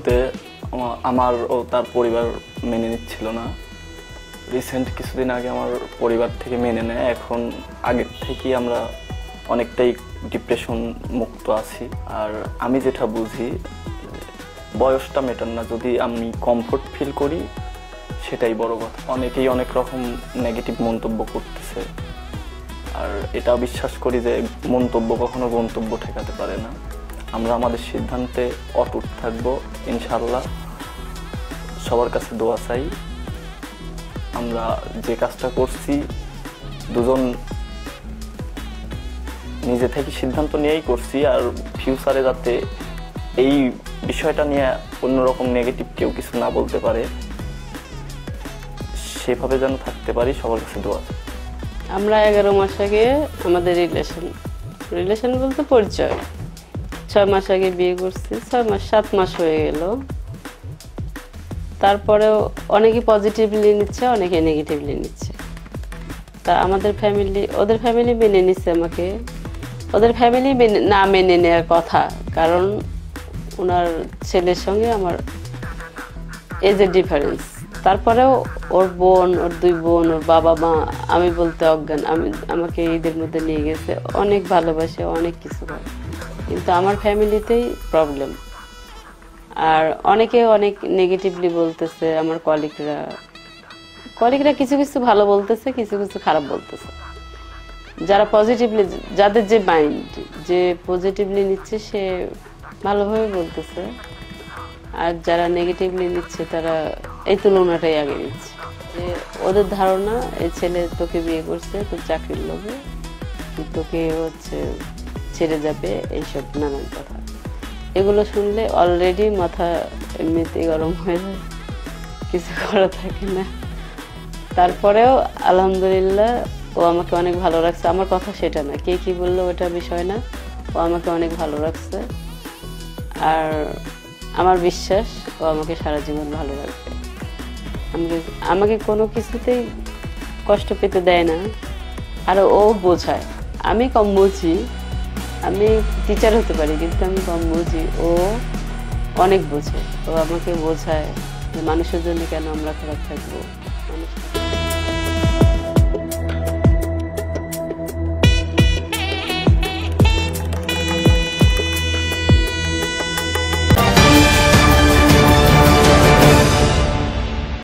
বলতে আমার ও তার পরিবার মেনে নিচ্ছিল না। রিসেন্ট কিছুদিন আগে আমার পরিবার থেকে মেনে নেয়। এখন আগের থেকেই আমরা অনেকটাই ডিপ্রেশন মুক্ত আছি। আর আমি যেটা বুঝি, বয়সটা মেটার না, যদি আমি কমফোর্ট ফিল করি সেটাই বড় কথা। অনেকেই অনেক রকম নেগেটিভ মন্তব্য করতেছে, আর এটা বিশ্বাস করি যে মন্তব্য কখনো গন্তব্য ঠেকাতে পারে না। আমরা আমাদের সিদ্ধান্তে অটুট থাকবো ইনশাআল্লাহ। সবার কাছে দোয়া চাই। আমরা যে কাজটা করছি দুজন নিজে থেকে সিদ্ধান্ত নিয়েই করছি, আর ফিউচারে যাতে এই বিষয়টা নিয়ে অন্যরকম নেগেটিভ কেউ কিছু না বলতে পারে সেভাবে যেন থাকতে পারি। সবার কাছে দোয়া। আমরা 11 মাস আগে আমাদের রিলেশন বলতে পরিচয়, 6 মাস আগে বিয়ে করছি। 7 মাস হয়ে গেল। তারপরেও অনেকে পজিটিভলি নিচ্ছে, অনেকে নেগেটিভলি নিচ্ছে। তা আমাদের ফ্যামিলি, ওদের ফ্যামিলি মেনে নিচ্ছে আমাকে। ওদের ফ্যামিলি না মেনে নেওয়ার কথা, কারণ ওনার ছেলের সঙ্গে আমার এজের ডিফারেন্স। তারপরেও ওর বোন, ওর 2 বোন, ওর বাবা মা আমি বলতে অজ্ঞান। আমাকে ঈদের মধ্যে নিয়ে গেছে, অনেক ভালোবাসে, অনেক কিছু করে, কিন্তু আমার ফ্যামিলিতেই প্রবলেম। আর অনেকে অনেক নেগেটিভলি বলতেছে। আমার কলিগরা কিছু কিছু ভালো বলতেছে, কিছু কিছু খারাপ বলতেছে। যারা পজিটিভলি, যাদের যে মাইন্ড, যে পজিটিভলি নিচ্ছে সে ভালোভাবে বলতেছে, আর যারা নেগেটিভলি নিচ্ছে তারা এই তুলনাটাই আগে নিচ্ছে। যে ওদের ধারণা এই ছেলে তোকে বিয়ে করছে তোর চাকরির লোভে, তোকে ছেড়ে যাবে, এইসব নানান কথা। এগুলো শুনলে অলরেডি মাথা এমনিতেই গরম হয়ে যায়, কিছু করা থাকে না। তারপরেও আলহামদুলিল্লাহ ও আমাকে অনেক ভালো রাখছে। আমার কথা সেটা না, কে কি বললো ওটা বিষয় না, ও আমাকে অনেক ভালো রাখছে। আর আমার বিশ্বাস ও আমাকে সারা জীবন ভালো রাখবে। আমাকে কোনো কিছুতেই কষ্ট পেতে দেয় না। আর ও বোঝায়, আমি কম বুঝি, আমি টিচার হতে পারি কিন্তু আমি কম বুঝি, ও অনেক বোঝে। ও আমাকে বোঝায় যে মানুষের জন্য কেন আমরা খারাপ থাকবো।